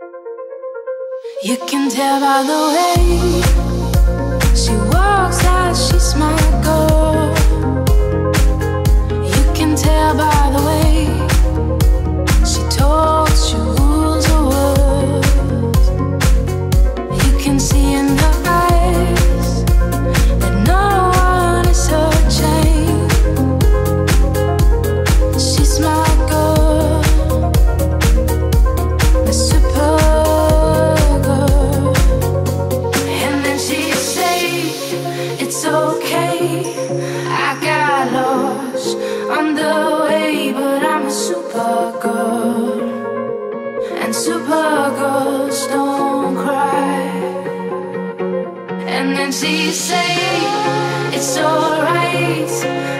You can tell by the way she walks that she's my girl. You can tell by the way she talks, she rules her words. You can see in her eyes that no one is her chain. She's my girl, my super. It's okay, I got lost on the way, but I'm a super girl, and super girls don't cry. And then she say, it's alright,